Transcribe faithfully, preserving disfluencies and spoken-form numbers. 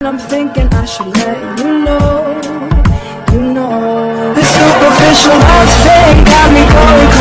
I'm thinking I should let you know, you know. The superficial love thing got me going